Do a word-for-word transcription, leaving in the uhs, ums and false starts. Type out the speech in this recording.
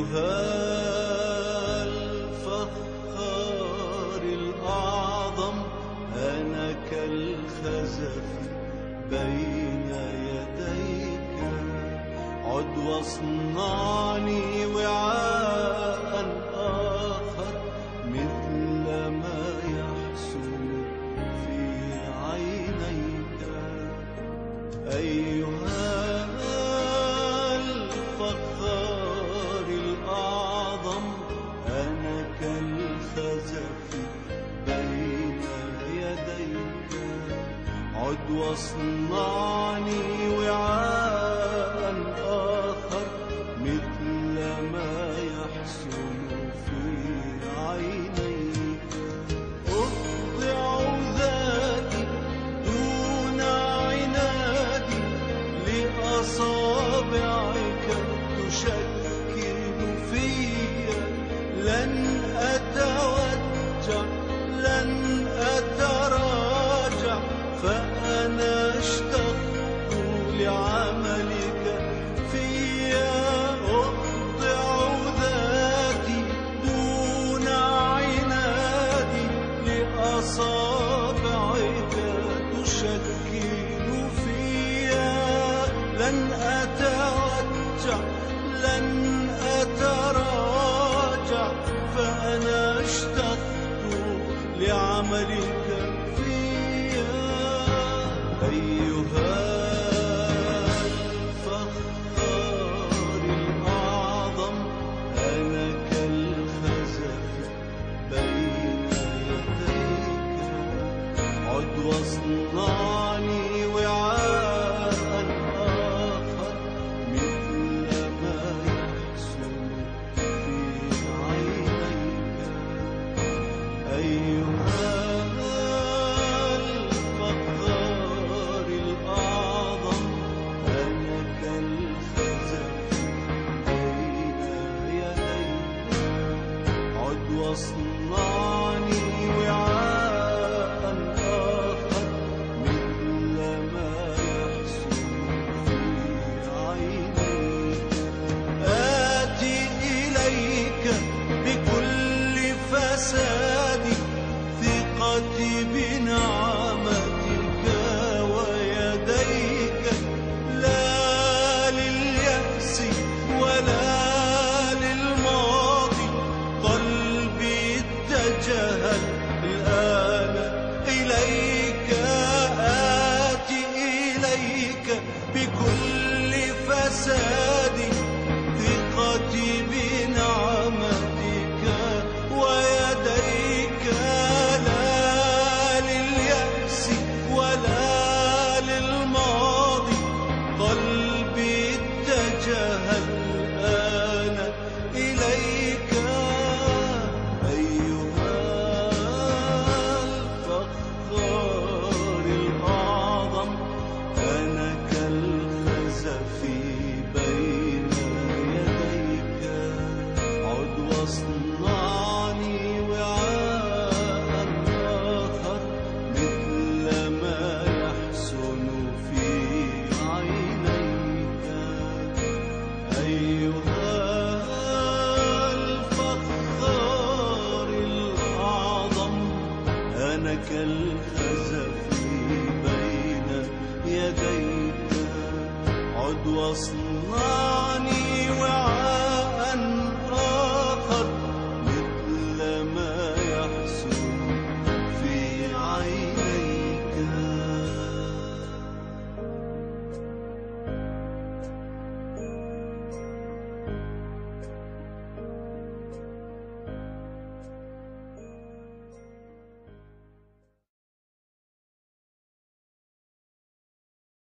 أيها الفخار الأعظم، أنا كالخزف بين يديك، عد واصنعني وعاء آخر مثل ما يحسن في عينيك. أيها الفخار الأعظم، أنا كالخزف بين يديك، عد واصنعني وعاء آخر مثل ما يحسن في عينيك. أخضع ذاتي دون عنادي لأصابعك تشكل في، لن أتوجع لن أتراجع، فأنا اشتقت لعملك فيا. أخضع ذاتي دون عنادي لأصابعك تشكل فيا، لن أتوجع لن أتراجع، فأنا اشتقت لعملك فيا. أيها الفخار الأعظم، أنا كالخزف بين يديك، عد واصنعني وعاء آخر مثل ما يحسن في عينيك. أيها الفخار الأعظم، أنا كالخزف بين يديك، عد واصنعني وعاء آخر مثل ما يحسن في عينيك. آتي إليك بكل فسادي، ثقتي بنعمتك ويديك، لا لليأس ولا للماضي، قلبي اتجه الآن إليك. آتي إليك بكل فسادي، ثقتي بنعمتك ويديك، لا لليأس ولا للماضي، قلبي اتجه الآن إليك. أيها الفخار الأعظم، أنا كالخزف بين يديك، عد واصنعني وعاء آخر مثل ما يحسن في عينيك. أيها الفخار الأعظم، أنا كالخزف